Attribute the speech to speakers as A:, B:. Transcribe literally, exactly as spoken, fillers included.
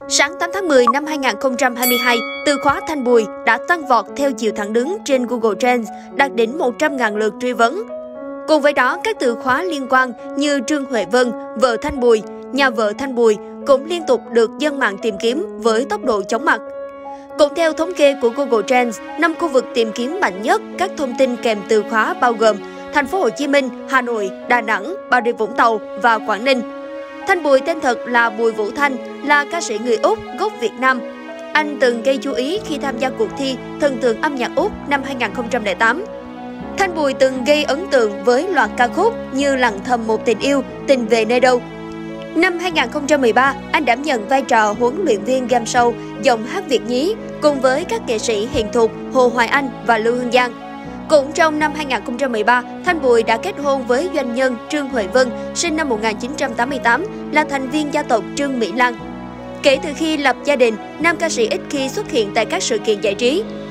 A: Sáng tám tháng mười năm hai nghìn không trăm hai mươi hai, từ khóa Thanh Bùi đã tăng vọt theo chiều thẳng đứng trên Google Trends, đạt đỉnh một trăm nghìn lượt truy vấn. Cùng với đó, các từ khóa liên quan như Trương Huệ Vân, vợ Thanh Bùi, nhà vợ Thanh Bùi cũng liên tục được dân mạng tìm kiếm với tốc độ chóng mặt. Cũng theo thống kê của Google Trends, năm khu vực tìm kiếm mạnh nhất các thông tin kèm từ khóa bao gồm Thành phố Hồ Chí Minh, Hà Nội, Đà Nẵng, Bà Rịa Vũng Tàu và Quảng Ninh. Thanh Bùi tên thật là Bùi Vũ Thanh, là ca sĩ người Úc gốc Việt Nam. Anh từng gây chú ý khi tham gia cuộc thi Thần tượng âm nhạc Úc năm hai nghìn không trăm lẻ tám. Thanh Bùi từng gây ấn tượng với loạt ca khúc như Lặng thầm một tình yêu, Tình về nơi đâu. Năm hai nghìn không trăm mười ba, anh đảm nhận vai trò huấn luyện viên game show Giọng hát Việt nhí cùng với các nghệ sĩ Hiền Thục, Hồ Hoài Anh và Lưu Hương Giang. Cũng trong năm hai nghìn không trăm mười ba, Thanh Bùi đã kết hôn với doanh nhân Trương Huệ Vân, sinh năm một nghìn chín trăm tám mươi tám, là thành viên gia tộc Trương Mỹ Lan. Kể từ khi lập gia đình, nam ca sĩ ít khi xuất hiện tại các sự kiện giải trí.